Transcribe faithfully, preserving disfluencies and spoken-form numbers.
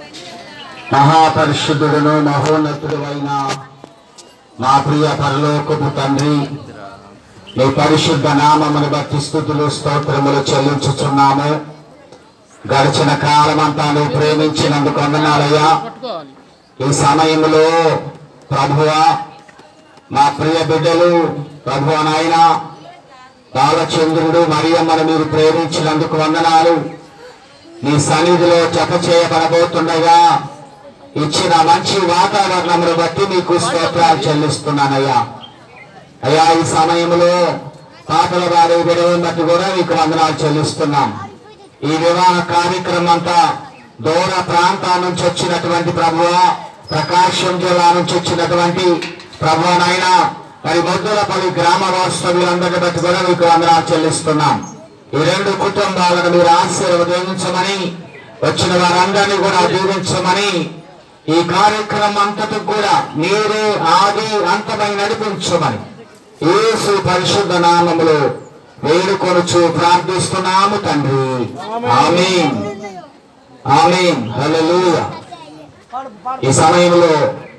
మహాపరిశుద్ధుడును మహోన్నతుడైన మా ప్రియ పరలోకపు తండ్రి, నీ పరిశుద్ధ నామమును బట్టి స్తుతులు స్తోత్రములు చెల్లించుచున్నాము. గడిచిన కాలం అంతా నువ్వు ప్రేమించినందుకు వందనాలయ్యా. ఈ సమయంలో ప్రభువా, మా ప్రియ బిడ్డలు ప్రభువా నాయన బాలచంద్రుడు మరియమ్మను మీరు ప్రేమించినందుకు వందనాలు. నీ సన్నిధిలో జప చేయబడబోతుండగా ఇచ్చిన మంచి వాతావరణమును బట్టి నీకు స్తోత్రాలు చెల్లిస్తున్నానయ్యా. అయ్యా, ఈ సమయంలో పాపల వారి విడవని బట్టి కూడా నీకు వందనాలు చెల్లిస్తున్నాం. ఈ వివాహ కార్యక్రమం అంతా దూర ప్రాంతాల నుంచి వచ్చినటువంటి ప్రభువా, ప్రకాశం జిల్లా నుంచి వచ్చినటువంటి ప్రభువా నాయన మరి మొద్దులపల్లి గ్రామ వాస్తవ్యులందరిని బట్టి కూడా మీకు వందనాలు చెల్లిస్తున్నాం. ఈ రెండు కుటుంబాలను మీరు ఆశీర్వదించమని, వచ్చిన వారందరినీ కూడా దీవించమని, ఈ కార్యక్రమం అంతటి కూడా మీరే ఆది అంతమై నడిపించమని యేసు పరిశుద్ధ నామములో వేడుకొనుచు ప్రార్థిస్తున్నాము తండ్రి. ఆమేన్, ఆమేన్, హల్లెలూయా. ఈ సమయంలో